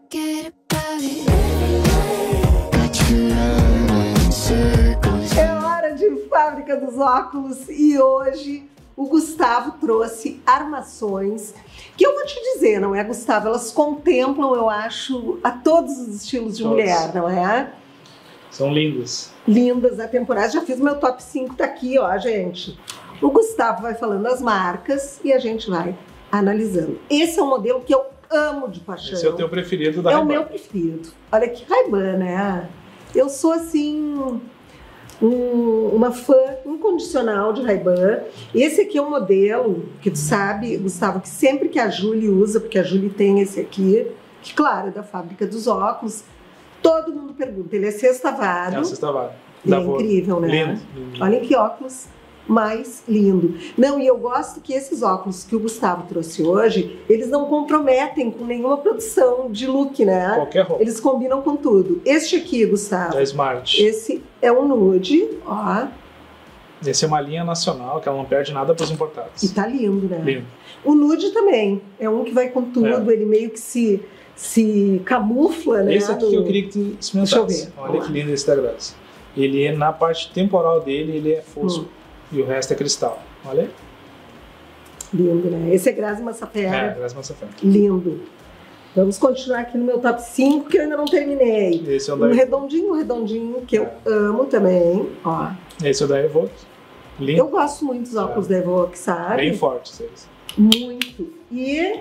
forget about it. Got you running in circles. É hora de Fábrica dos Óculos e hoje o Gustavo trouxe armações que eu vou te dizer, não é, Gustavo? Elas contemplam, eu acho, a todos os estilos de mulher, não é? São lindas. Lindas, atemporais. Já fiz meu top 5, tá aqui, ó, gente. O Gustavo vai falando as marcas e a gente vai analisando. Esse é um modelo que eu amo de paixão. Esse é o teu preferido da É Ray-Ban. o meu preferido. Olha que Ray-Ban, né? Eu sou, assim, uma fã incondicional de Ray-Ban. Esse aqui é um modelo que tu sabe, Gustavo, que sempre que a Julie usa, porque a Julie tem esse aqui, que claro, é da Fábrica dos Óculos, todo mundo pergunta. Ele é sextavado. É o sextavado. Ele é incrível, né? Lindo, lindo. Olha que óculos mais lindo. Não, e eu gosto que esses óculos que o Gustavo trouxe hoje, eles não comprometem com nenhuma produção de look, né? Qualquer roupa. Eles combinam com tudo. Este aqui, Gustavo, É Smart. esse é um nude, ó, Esse é uma linha nacional que ela não perde nada para os importados. e tá lindo, né? Lindo. O nude também, é um que vai com tudo, ele meio que se camufla, né? Esse aqui eu queria que tu experimentasse. Deixa eu ver. Olha que lindo esse da Grazi. Ele é, na parte temporal dele, ele é fosco. E o resto é cristal. Olha aí. Lindo, né? Esse é Grazi É, Massafera. Grazi Massafera. Lindo. Vamos continuar aqui no meu top 5, que eu ainda não terminei. Esse é o Um da, redondinho, que eu amo também. Ó, esse é o da Evoque. Lindo. eu gosto muito dos óculos da Evoque, sabe? Bem fortes eles. Muito. E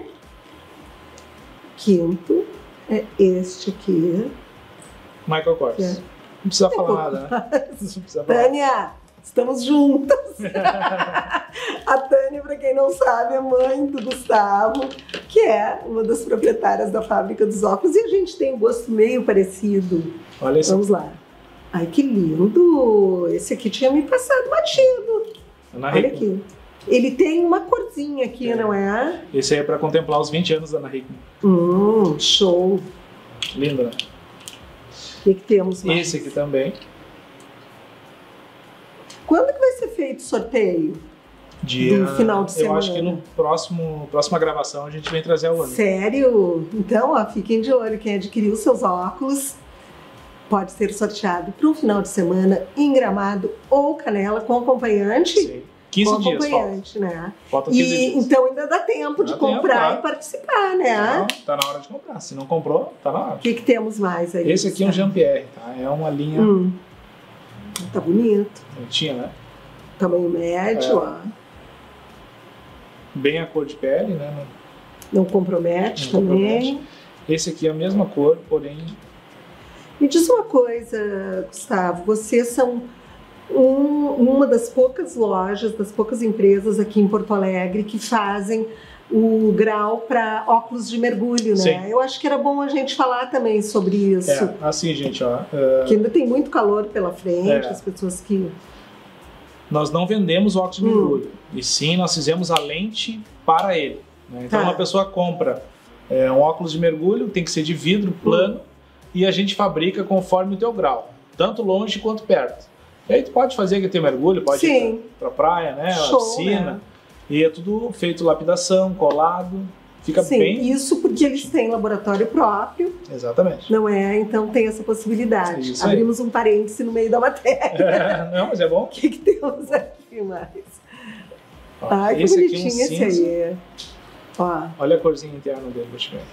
quinto é este aqui. Michael Kors. Que é- Não precisa falar nada, né? Não precisa falar. Tânia, estamos juntas. A Tânia, para quem não sabe, é mãe do Gustavo, que é uma das proprietárias da Fábrica dos Óculos. E a gente tem um gosto meio parecido. Olha esse. Vamos lá. Ai, que lindo! Esse aqui tinha me passado batido. Ana Olha Hickman. aqui. Ele tem uma corzinha aqui, É. não é? Esse aí é para contemplar os 20 anos da Ana Hickman. Show. Lindo, né? O que temos mais? Esse aqui também. Quando que vai ser feito o sorteio? Dia... Do final de Eu acho semana. que no próxima gravação a gente vem trazer o ano. Sério? Então, ó, fiquem de olho. Quem adquiriu seus óculos pode ser sorteado para um final de semana em Gramado ou Canela com acompanhante. Sim. 15 com dias, falta. acompanhante, né? Faltam 15 E dias. então ainda dá tempo de Dá tempo, comprar claro. e participar, né? Não, tá na hora de comprar. Se não comprou, tá na hora. O que temos mais aí? Esse aqui é um Jean-Pierre, tá? É uma linha Tá bonito. bonitinha, né? Tamanho médio, É. ó. Bem a cor de pele, né? Não compromete Não também. compromete. Esse aqui é a mesma cor, porém... Me diz uma coisa, Gustavo. Vocês são uma das poucas lojas, das poucas empresas aqui em Porto Alegre que fazem o grau para óculos de mergulho, né? Sim. Eu acho que era bom a gente falar também sobre isso. É, assim, gente, ó. Que ainda tem muito calor pela frente, É. as pessoas que... Nós não vendemos óculos de mergulho. E sim, nós fizemos a lente para ele. Né? Então, Tá. uma pessoa compra um óculos de mergulho, tem que ser de vidro plano, e a gente fabrica conforme o teu grau, tanto longe quanto perto. E aí tu pode fazer que tem mergulho, pode Sim. ir pra praia, né? Show, a piscina. né? E é tudo feito lapidação, colado. Fica Sim, bem... isso porque eles têm laboratório próprio, Exatamente. não é? Então tem essa possibilidade. Isso aí. Abrimos um parêntese no meio da matéria. Não, mas é bom. O que temos aqui mais? Ó, Ai, que esse aqui é um bonitinho esse cinza. aí. Ó, Olha a corzinha interna dele, vou te ver.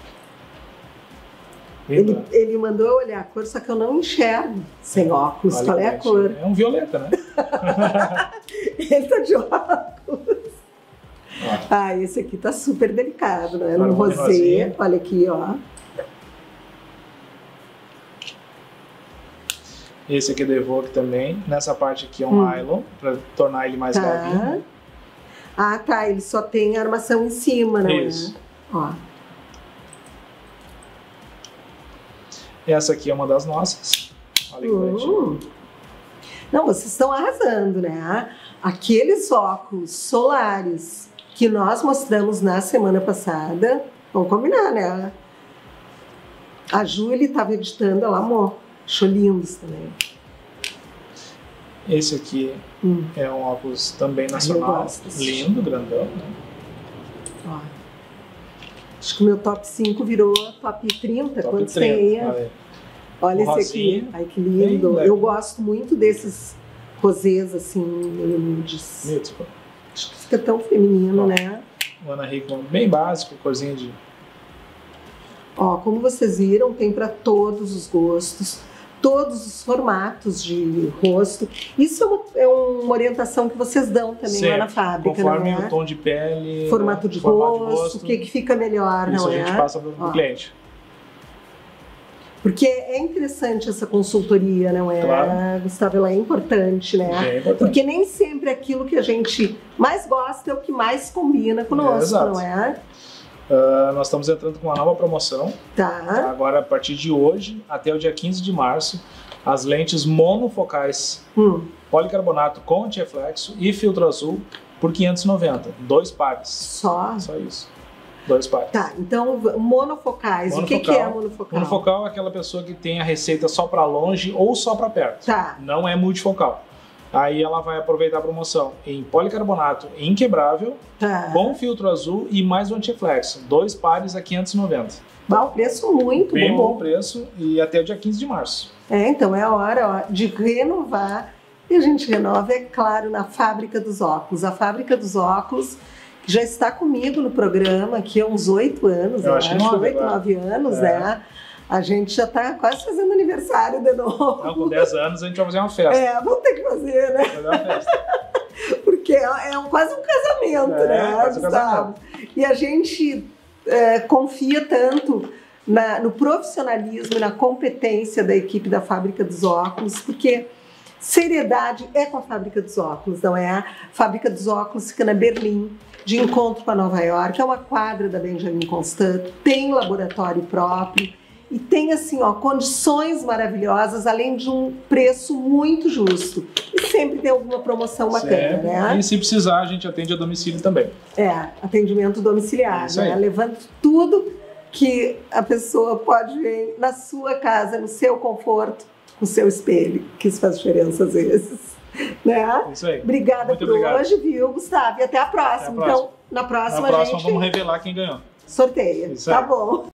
Lindo, né? ele mandou eu olhar a cor, só que eu não enxergo sem óculos. Olha Qual é a que cor? bonitinho. É um violeta, né? Ele tá de óculos. Ó. Ah, esse aqui tá super delicado, né? No Marrom e rosé. rosinha. Olha aqui, ó. Esse aqui é do Evoque também. Nessa parte aqui é um nylon, para tornar ele mais levinho. Tá. Né? Ah, tá. Ele só tem armação em cima, não Isso. é? Ó. Essa aqui é uma das nossas. Olha que bonitinho. Não, vocês estão arrasando, né? Aqueles óculos solares que nós mostramos na semana passada, vamos combinar, né? A Júlia estava editando, ela amou. Achou lindos também. Esse aqui é um óculos também eu nacional. gosto desse Lindo, grandão. Né? Ó. Acho que o meu top 5 virou top 30. Top Quantos 30. tem aí? Olha. Olha Um esse aqui. rosinha. Ai, que lindo. Bem Eu gosto muito desses rosés, assim, meio nudes. Bonito. Acho que fica tão feminino, Ó. né? O Ana Rico, bem básico, corzinha de... Ó, como vocês viram, tem para todos os gostos, todos os formatos de rosto. Isso é uma orientação que vocês dão também lá na fábrica, conforme não é? o tom de pele, Formato de rosto, o que fica melhor, isso não a é? gente passa para o cliente. Porque é interessante essa consultoria, não é, Claro. Gustavo? Ela é importante, né? É importante. Porque nem sempre aquilo que a gente mais gosta é o que mais combina conosco, exato. não é? Nós estamos entrando com uma nova promoção. Tá. Agora, a partir de hoje, até o dia 15 de março, as lentes monofocais policarbonato com antirreflexo e filtro azul por 590. 2 pares. Só? Só isso. 2 pares. Tá, então monofocais. O que é monofocal? Monofocal é aquela pessoa que tem a receita só para longe ou só para perto. Tá. Não é multifocal. Aí ela vai aproveitar a promoção em policarbonato inquebrável, Tá. com filtro azul e mais o antirreflexo. 2 pares a 590. Bah, o preço muito Bem bom. bom preço e até o dia 15 de março. Então é a hora de renovar. E a gente renova, é claro, na Fábrica dos Óculos. A Fábrica dos Óculos, que já está comigo no programa aqui há uns 8 anos, Eu acho que 8, 9 anos, né? A gente já está quase fazendo aniversário de novo. Então, com 10 anos a gente vai fazer uma festa. Vamos ter que fazer, né? Fazer uma festa. Porque quase um casamento, né, quase um Gustavo? E a gente confia tanto no profissionalismo e na competência da equipe da Fábrica dos Óculos, porque seriedade é com a Fábrica dos Óculos, não é? A Fábrica dos Óculos fica na Berlim, de encontro com a Nova York, é uma quadra da Benjamin Constant, tem laboratório próprio e tem, assim, ó, condições maravilhosas, além de um preço muito justo. E sempre tem alguma promoção bacana, Sempre. né? E se precisar, a gente atende a domicílio também. Atendimento domiciliar, Isso né? aí. Levando tudo que a pessoa pode ver na sua casa, no seu conforto, com o seu espelho, que isso faz diferença às vezes, né? Isso aí. Obrigada Muito por obrigado. hoje, viu, Gustavo? E até a próxima. Até a próxima. Então, na próxima Na próxima a gente vamos revelar quem ganhou. sorteia. Isso Tá aí. bom.